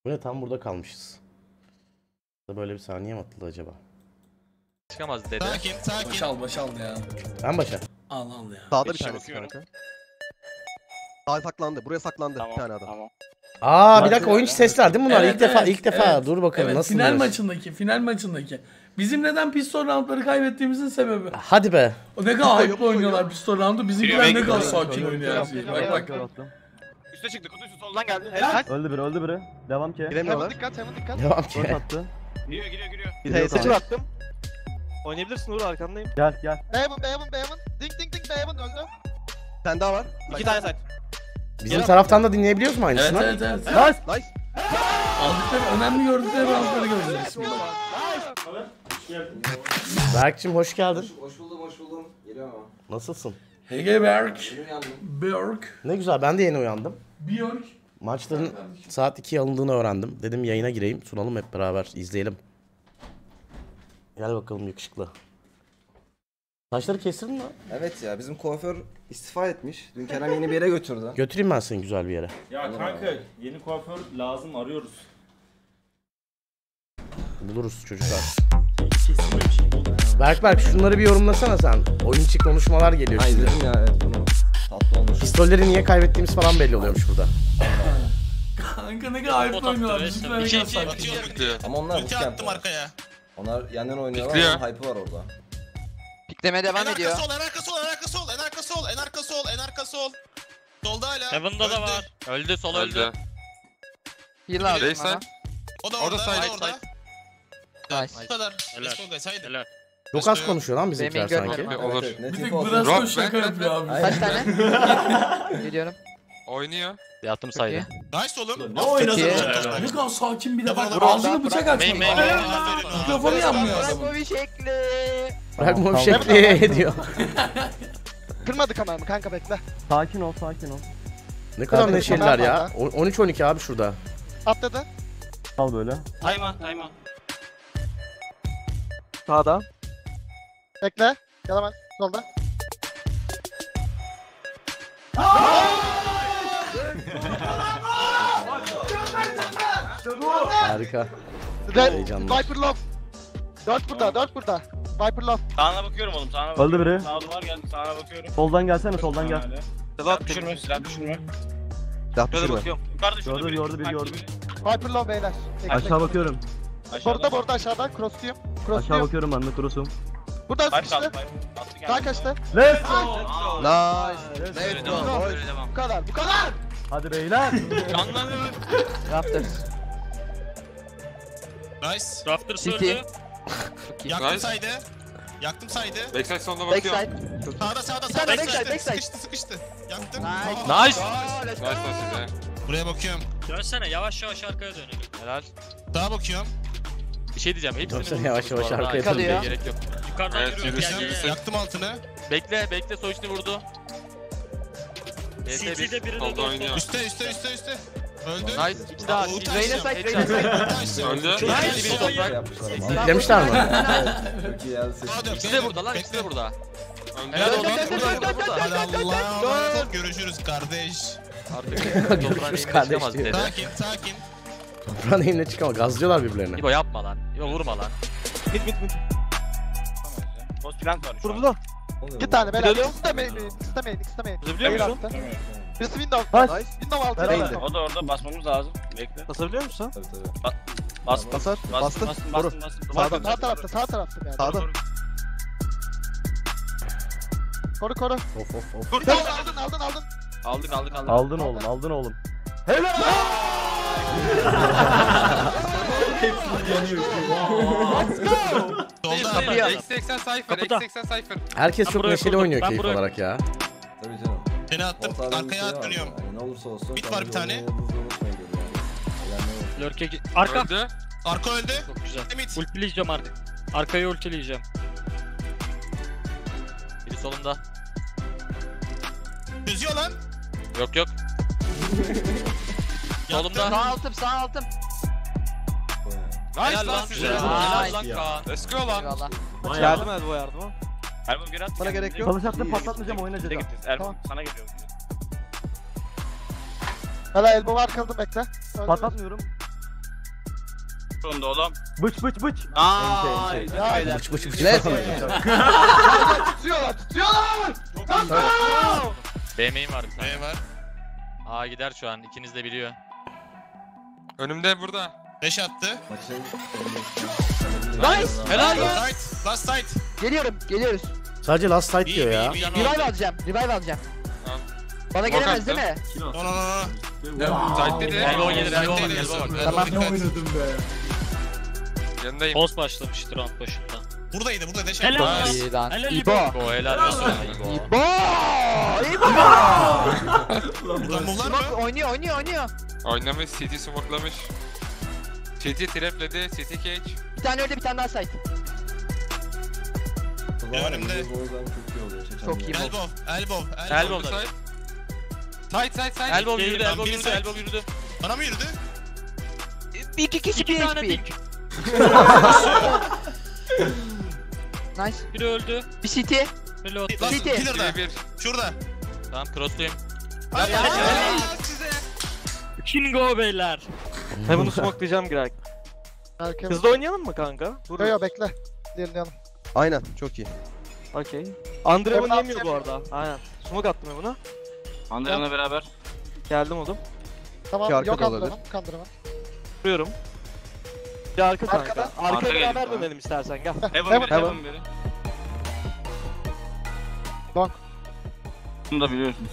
Bu ne, tam burada kalmışız. Böyle bir saniye mi atıldı acaba? Çıkamaz dede. Sakin sakin. Boşal ya. Ben başa. Al ya. Sağda bir İşe tanesi bakıyorum. kanka. Sağa saklandı. Buraya saklandı Tamam, bir tane adam. tamam. Bir dakika, oyuncu sesler değil mi bunlar? Evet, ilk defa. evet. Dur bakalım Evet, nasıl final buluyorsun? final maçındaki. Bizim neden pistol roundları kaybettiğimizin sebebi. Hadi be. O ne kadar hype'lı oynuyorlar pistol roundu, bizimkiler ne kadar sakin oynuyor. Bak. Üste çıktı, kutu üstü soldan geldi. Helal. Öldü biri. Devam ki. Giremiyorlar. Dikkat Devam Dört ki. attı. Giriyor. TS'ci attım. Oynayabilirsin Uğur, arkandayım. Gel. Beyaman. Ding Beyaman öldü. Bir tane daha var. İki tane side. Bizim taraftan da dinleyebiliyoruz mu Evet aynısını? evet. Nice. Aldıkları, önemli gördükleri roundları göreceğiz. Berk'cim hoş geldin. Hoş buldum. Geliyorum ama. Nasılsın? Hege Berk. Yeni uyandım. Berk. Ne güzel, ben de yeni uyandım. Björk. Maçların saat 2'ye alındığını öğrendim. Dedim yayına gireyim, sunalım hep beraber, izleyelim. Gel bakalım yakışıklı. Saçları kestirdin mi? Evet ya, bizim kuaför istifa etmiş. Dün Kerem yeni bir yere götürdü. Götüreyim ben seni güzel bir yere. Ya kanka yeni kuaför lazım, arıyoruz. Buluruz çocuklar. Berk şunları bir yorumlasana sen. Oyun içi konuşmalar geliyor Hayır şimdi. dedim ya, evet bunu. Tatlı olmuş. Pistolleri niye kaybettiğimiz falan belli oluyormuş burada. Kanka ne kadar hype'lı oynuyorlar. Bizimkiler ne kadar sakin. Ama onlar Ulti bootcamp attım var. arkaya. Onlar yandan oynuyorlar ama hype'ı var orada. Piklemeye devam En ediyor. arka sol. Solda hala. Heaven'da da var. Öldü, sol öldü. Heal aldım bana. O da orada. Side. Nice. Bu kadar. Helal. Let's go guys, haydi. Helal. Çok az konuşuyor lan bizimkiler Benim sanki. görmedim. Evet, evet, net Bir tek info olsun. Brasco şaka yapıyor abi. Kaç tane? Geliyorum. Yattım saydı. Nice oğlum. Ne oynadın? Peki. Ne kadar sakin bir de bak. Bırak, Ağzını bıçak açmadı. Main. Mikrofonu yanmıyor adamın. Bırak bu bir şekli. Bırakma bir şekli diyor. Kırmadık ama kanka, bekle. Sakin ol. Ne kadar Zaten neşeliler kamera ya. 13-12 abi şurada. Atladı. Al böyle. Tayman. Sağda. Bekle. Yalamaz. Solda. Harika. Heyecanlı. Viper low. 4 burada. Viper low. Sağına bakıyorum oğlum, sağına bakıyorum. Öldü biri. Sağ duvar geldi, sağına bakıyorum. Soldan gelsene, soldan gel. Silah düşürme. Silah düşürme. Yukarıda şurada Gördü, biri gördü. Viper low beyler. Aşağı bakıyorum. Burada aşağıda. Cross'luyum. Aşağı bakıyorum ben de cross'um. Burada Pipe sıkıştı. kaldı. Attı geldi. Sağ kaçtı. Let's go. Nice. Let's Evet, go. go. Böyle devam. Bu kadar. Hadi beyler. Canlanıyor. Raptors. Nice. Rafter City. öldü. Çok iyi. Yaktım saydı. Backside sonuna Backside. Sağda. Bir tane backside. Sıkıştı. Yaktım. Nice. Let's go. Buraya bakıyorum. Dönsene, yavaş arkaya dönelim. Helal. Daha bakıyorum. Bir şey diyeceğim. Hepsini Dönsene, vurmuşuz yavaş bu arada. arkaya dön. Kalıyor. Gerek yok. Yukarıdan yürüyorum. Gel. Yaktım altını. Bekle. Soy içini vurdu. CT'de biri de oynuyor. Üste. Öldü. Nice. İki daha. Reyna side. Öldü. Nice. Bir toprak. Yapmışlar ama. Beklemişler mi? Çok iyi geldi seçim. İkisi de burada lan. İkisi de burada. Helal Dön, olsun. dön, dön, dön, dön, Hadi dön, dön, Allah'a dön. emanet. Görüşürüz kardeş. Artık Görüşürüz kardeş diyor. Sakin. Toprağın eline çıkama, gazlıyorlar birbirlerine. İbo yapma lan. İbo vurma lan. Post plant var şu an. Burada. İki tane beyler. Gidelim. İstemeyin. Biliyor musun? Birisi window. Nice. Window altı. Beraber. Değildi. O da orada, basmamız lazım. Bekle. Basabiliyor musun? Tabii. Basar. Bastı. Bastım. Sağda. Sağ tarafta yani. Sağda. Koru. Of. Aldın. Aldık. Aldın oğlum. Solda. Kapıya. Herkes çok buraya neşeli kurdum, oynuyor ben keyif buraya- olarak ya. Tabii canım. Seni attım. Ortada bir Arkaya şey var dönüyorum. yani, ne olursa olsun. Bit var bir tane. Unutmayın diyorum yani. Lurk'e arka. Arka öldü. Çok güzel. Limit. Ultileyeceğim artık. Arkayı ultileyeceğim. Biri solunda. Çözüyor lan. Yok. Solumda. Sağ altım. Helal lan. güzel. Helal lan Kaan. Eyvallah. Yardım et bu yardıma. Erbo geri at. Bana gerek yok. Çalış attım, patlatmayacağım, oyna Nereye ceza. gittiniz? Erbo Tamam. sana geliyorum. Hala elbow var, kaldım bekle. Öldü. Patlatmıyorum. Sonunda oğlum. Bıç bıç bıç. Aaa. Ya Bıç bıç bıç. tutuyorlar tutuyorlar. BM'im var bir tane. B var. A gider şu an. İkiniz de biliyor. Önümde burada. 5 attı. Nice. Helal Tight. Last tight. Geliyoruz. Sadece last sight diyor ya. Revive alacağım. Tamam. Bana gelemez değil mi? No no no. Tight dedi. Elbow gelir, elbow bak, Tight elbow bak. değil. Tamam. Dikkat. Yanındayım. Post başlamıştır round başında. Buradaydı burada deş Helal. attı. İyi lan. Helal İbo. İbo, helal olsun İbo. İbo. Buradan bunlar mı? Smoke oynuyor. Oynamış, CT smoklamış. CT trapledi, CT cage. Bir tane öldü, bir tane daha site. Ne önümde? Çok iyi bu. Elbow. Elbow da. Tight. Elbow yürüdü, Tamam, elbow bir yürüdü, side. elbow yürüdü. Bana mı yürüdü? Bir iki kişi İki tane PHP. dik. Nice. Biri öldü. Bir CT. Reload. Last CT. killer'da. Bir. Şurada. Tamam crossluyum. Hadi hadi. Size. Kingo beyler. Heaven'ı smokelayacağım girerken. Erken. Hızlı oynayalım mı kanka? Dur. Yo bekle. Diyelim. Aynen çok iyi. Okey. Andre Heaven Heaven yemiyor bu atacağım. arada. Aynen. Smoke attım Heaven'a. Andrea'nla beraber. Geldim oğlum. Tamam İki arka yok da olabilir. kandırma. Vuruyorum. Bir arka kanka. Arkada. Arka Arka beraber geldi. dönelim istersen gel. Heaven biri, Heaven. Heaven biri. Long. Bunu da biliyorsun.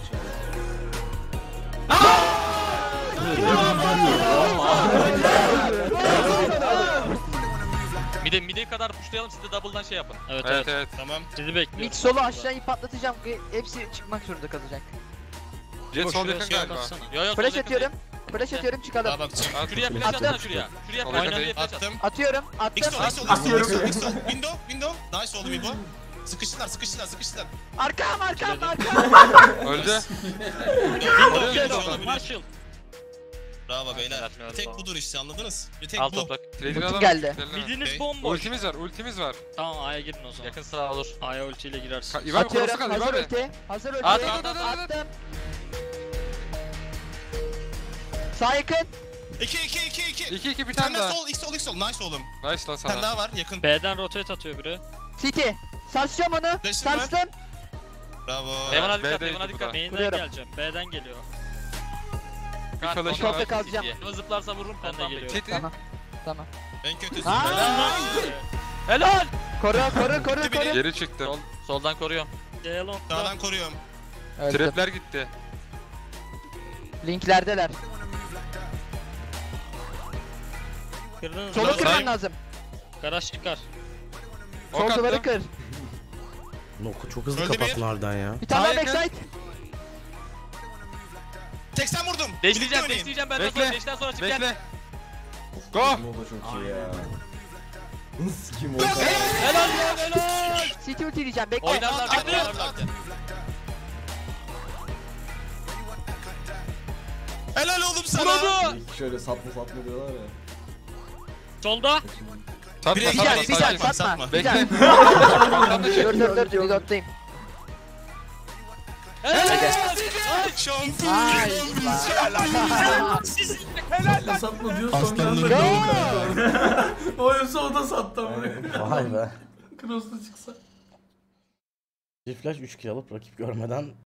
Mide kadar pushlayalım, siz de double'dan şey yapın. Evet Evet. Tamam. Sizi bekliyorum. Mid solu aşağıyı patlatacağım. Hepsi çıkmak zorunda kalacak. Jet sol Şuraya yakın şey galiba. atsana. Yo yo. Flash sol yakın atıyorum. Flash atıyorum çıkalım. Daha bakacağım. At. Şuraya flash Attım. atsana şuraya. Şuraya Sol flash yakın. at. Flash at. Attım. Atıyorum. X Attım. sol. Window. Nice oldu Window. Sıkıştılar. Arkam. Öldü. Marshall. Bravo beyler. Evet, Tek evet. budur işte anladınız? Bir tek Al bu. toprak. Trader'ı alalım. geldi. Okey. Midiniz bomboş. Ultimiz var. Tamam A'ya girin o zaman. Yakın sağ olur. A'ya ultiyle girersin. İvan korusu Atıyorum. kal Hazır İvan. ulti. Hazır ulti. At. Attım. Sağ yakın. 2. 2 bir Bir tane tane daha. sol. X sol. Nice oğlum. Nice lan Bir tane sana. daha var yakın. B'den rotate atıyor biri. CT. Sarsacağım onu. Deştim ben. Sarstım. Bravo. Evan'a dikkat, B'deydi Evan'a bu dikkat. da. Main'den Vuruyorum. geleceğim. B'den geliyor. Bir Ben flash'ı kontrol var. kalacağım. Evan zıplarsa vururum, ben de geliyorum. CT. Tamam. En kötüsü. Aa! Helal! Koru. Geri çıktım. Soldan koruyorum. Gel Sağdan koruyorum. Öldüm. Trapler gitti. Linklerdeler. Kırdınız. Solu kırman lazım. Garaj çıkar. Sol Ok duvarı attım. kır. Noku çok hızlı Öldü kapattın harbiden ya. Bir tane daha Sağ yakın. backside. 80 vurdum. Değiştireceğim, Birlikte değiştireceğim ben de Bekle. sonra, değişten sonra çık gel. Bekle. Go. Helal lan, helal! CT ulti diyeceğim. Bekle. Oynarlar, At. oynarlar. Helal oğlum sana. Vurdu! Şöyle satma diyorlar ya. Solda. Satma Bire satma gel, Güzel, satma. satma. Bekle. Güzel. Arkamda çek. Dur. Reload'dayım. Helal! Şampiyon. Satma diyor son anda. Oysa o da sattı ama. Vay be. Cross'ta çıksa. Bir flash 3 kill alıp rakip görmeden